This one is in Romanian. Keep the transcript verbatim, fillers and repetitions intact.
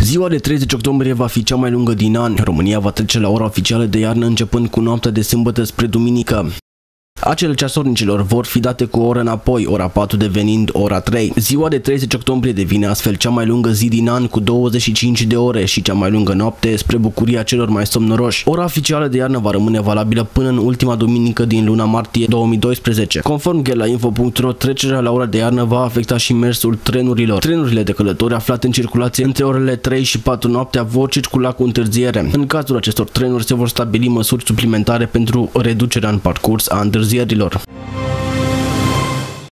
Ziua de treizeci octombrie va fi cea mai lungă din an. România va trece la ora oficială de iarnă începând cu noaptea de sâmbătă spre duminică. Acele ceasornicilor vor fi date cu o oră înapoi, ora patru devenind ora trei. Ziua de treizeci octombrie devine astfel cea mai lungă zi din an cu douăzeci și cinci de ore și cea mai lungă noapte spre bucuria celor mai somnoroși. Ora oficială de iarnă va rămâne valabilă până în ultima duminică din luna martie două mii doisprezece. Conform ghelainfo punct ro, trecerea la ora de iarnă va afecta și mersul trenurilor. Trenurile de călători aflate în circulație între orele trei și patru noaptea vor circula cu întârziere. În cazul acestor trenuri se vor stabili măsuri suplimentare pentru reducerea în parcurs a întârzierilor.